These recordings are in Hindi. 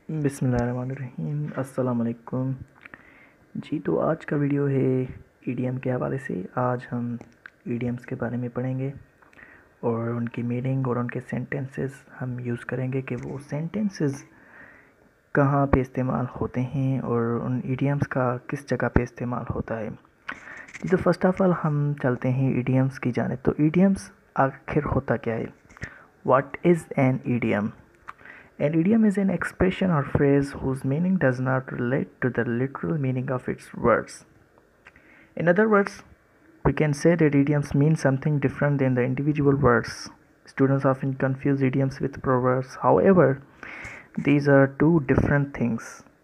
बिस्मिल्लाहिर्रहमानिर्रहीम अस्सलाम वालेकुम जी। तो आज का वीडियो है ईडीएम के हवाले से। आज हम ईडीएम्स के बारे में पढ़ेंगे और उनकी मीनिंग और उनके सेंटेंसेस हम यूज़ करेंगे कि वो सेंटेंसेस कहाँ पे इस्तेमाल होते हैं और उन ईडीएम्स का किस जगह पे इस्तेमाल होता है जी। तो फर्स्ट ऑफ़ ऑल हम चलते हैं ईडीएम्स की जानिब। तो ईडीएम्स आखिर होता क्या है? What is an idiom? An idiom is an expression or phrase whose meaning does not relate to the literal meaning of its words. In other words, we can say that idioms mean something different than the individual words. Students often confuse idioms with proverbs. However, these are two different things.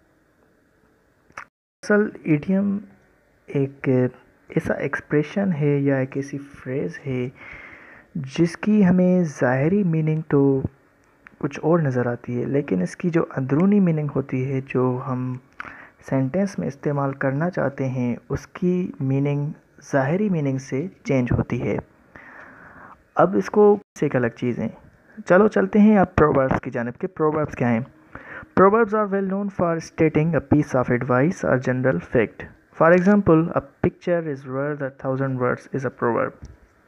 असल idiom एक ऐसा एक्सप्रेशन है या एक ऐसी फ्रेज़ है जिसकी हमें ज़ाहिरी मीनिंग तो कुछ और नज़र आती है, लेकिन इसकी जो अंदरूनी मीनिंग होती है, जो हम सेंटेंस में इस्तेमाल करना चाहते हैं, उसकी मीनिंग ज़ाहिरी मीनिंग से चेंज होती है। अब इसको से एक अलग चीज़ है। चलो चलते हैं अब प्रोवर्ब्स की जानिब के। प्रोवर्ब्स क्या हैं? Proverbs are well known for stating a piece of advice और general fact. For example, a picture is worth 1,000 words is a proverb.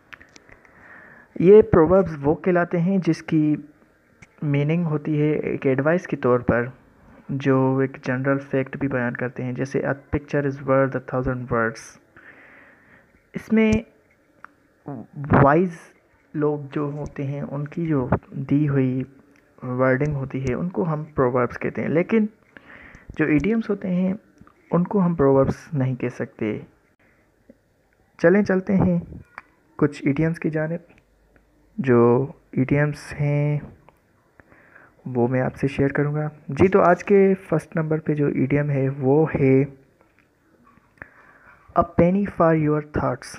ये प्रोवर्ब्स वो कहलाते हैं जिसकी मीनिंग होती है एक एडवाइस के तौर पर, जो एक जनरल फैक्ट भी बयान करते हैं, जैसे a picture is worth 1,000 words. इसमें वाइज लोग जो होते हैं उनकी जो दी हुई वर्डिंग होती है उनको हम प्रोवर्ब्स कहते हैं, लेकिन जो इडियम्स होते हैं उनको हम प्रोवर्ब्स नहीं कह सकते। चलते हैं कुछ इडियम्स की जानिब। जो इडियम्स हैं वो मैं आपसे शेयर करूँगा जी। तो आज के फर्स्ट नंबर पे जो इडियम है वो है a penny for your thoughts.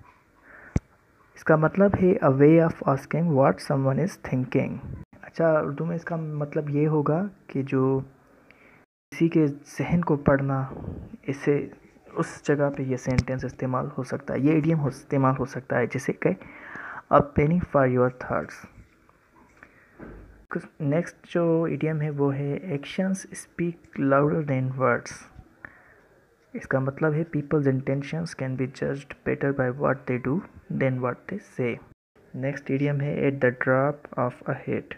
इसका मतलब है a way of asking what someone is thinking. अच्छा, उर्दू में इसका मतलब ये होगा कि जो किसी के जहन को पढ़ना, इससे उस जगह पे ये सेंटेंस इस्तेमाल हो सकता है, ये इडियम इस्तेमाल हो सकता है, जिसे कहे a penny for your thoughts. Next जो इडियम है वो है actions speak louder than words. इसका मतलब है people's intentions can be judged better by what they do than what they say. Next idiom है at the drop of a hat.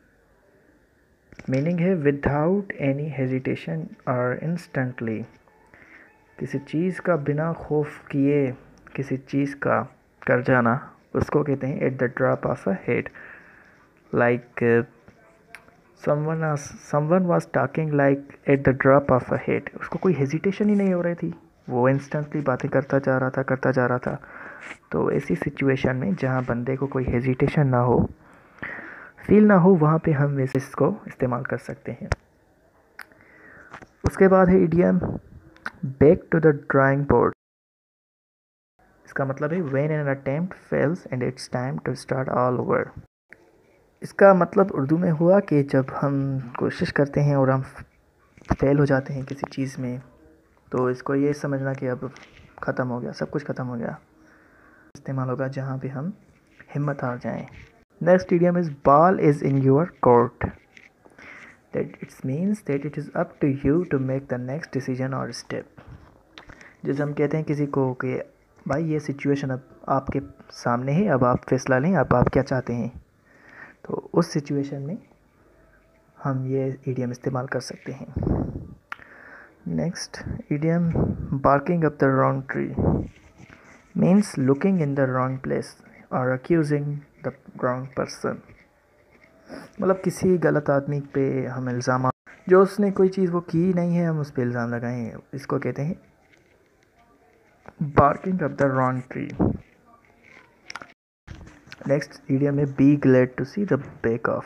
Meaning है विदाउट एनी हेजिटेशन और इंस्टेंटली। किसी चीज़ का बिना खौफ किए किसी चीज़ का कर जाना, उसको कहते हैं at the drop of a hat. Like someone was talking like at the drop of a hat। उसको कोई हेजिटेशन ही नहीं हो रही थी, वो इंस्टेंटली बातें करता जा रहा था। तो ऐसी सिचुएशन में जहाँ बंदे को कोई हेजिटेशन ना हो, फील ना हो, वहाँ पे हम इसको इस्तेमाल कर सकते हैं। उसके बाद है idiom back to the drawing board. इसका मतलब है when an attempt fails and it's time to start all over. इसका मतलब उर्दू में हुआ कि जब हम कोशिश करते हैं और हम फेल हो जाते हैं किसी चीज़ में, तो इसको ये समझना कि अब ख़त्म हो गया, सब कुछ ख़त्म हो गया। इस्तेमाल होगा जहाँ पे हम हिम्मत हार जाएं। Next idiom is ball is in your court. That it's means that it is up to you to make the next decision और स्टेप। जैसे हम कहते हैं किसी को कि भाई ये सिचुएशन अब आपके सामने है, अब आप फैसला लें, अब आप क्या चाहते हैं। तो उस सिचुएशन में हम ये इडियम इस्तेमाल कर सकते हैं। Next idiom barking up the wrong tree means looking in the wrong place और अक्यूजिंग द रॉन्ग पर्सन। मतलब किसी गलत आदमी पे हम इल्ज़ाम, जो उसने कोई चीज़ वो की नहीं है, हम उस पर इल्ज़ाम लगाएं, इसको कहते हैं barking up the wrong tree. Next idiom है be glad to see the back of.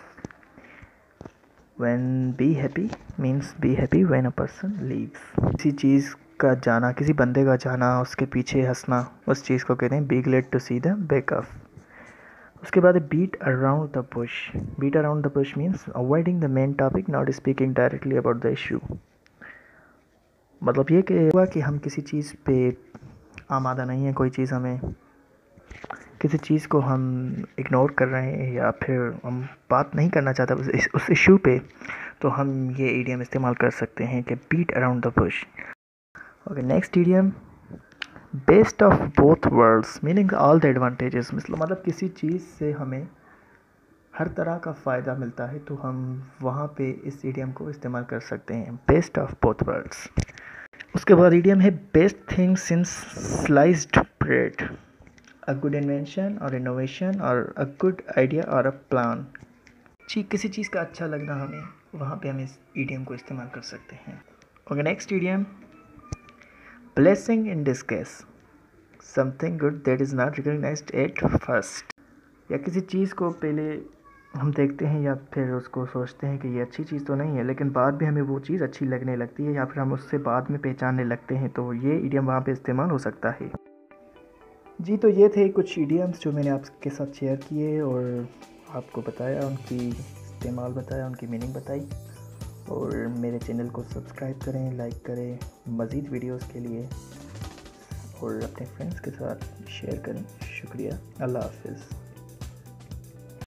When be happy means be happy when a person leaves। किसी चीज़ का जाना, किसी बंदे का जाना, उसके पीछे हंसना, उस चीज़ को कहते हैं be glad to see the back of। उसके बाद beat around the bush। beat around the bush means avoiding the main topic, not speaking directly about the issue। मतलब ये कि हम किसी चीज़ पे आमादा नहीं है, कोई चीज़ हमें, किसी चीज़ को हम इग्नोर कर रहे हैं या फिर हम बात नहीं करना चाहते उस इशू पे, तो हम ये ईडियम इस्तेमाल कर सकते हैं कि beat around the bush. Okay, next idiom, best of both worlds, meaning all the advantages. मतलब किसी चीज़ से हमें हर तरह का फ़ायदा मिलता है तो हम वहाँ पे इस ईडियम को इस्तेमाल कर सकते हैं, बेस्ट ऑफ बोथ वर्ल्ड्स। उसके बाद ईडियम है best thing since sliced bread, a good invention और इनोवेशन और अ गुड आइडिया और अ प्लान। किसी चीज़ का अच्छा लगना हमें, वहाँ पे हम इस ईडियम को इस्तेमाल कर सकते हैं। Okay, next idiom, blessing in disguise, something good that is not recognised at first. या किसी चीज़ को पहले हम देखते हैं या फिर उसको सोचते हैं कि ये अच्छी चीज़ तो नहीं है, लेकिन बाद में हमें वो चीज़ अच्छी लगने लगती है या फिर हम उससे बाद में पहचानने लगते हैं, तो ये ईडियम वहाँ पे इस्तेमाल हो सकता है। जी, तो ये थे कुछ ईडियम्स जो मैंने आपके साथ शेयर किए और आपको बताया, उनकी इस्तेमाल बताया, उनकी मीनिंग बताई। और मेरे चैनल को सब्सक्राइब करें, लाइक करें मज़ीद वीडियोस के लिए, और अपने फ्रेंड्स के साथ शेयर करें। शुक्रिया, अल्लाह हाफ़िज़।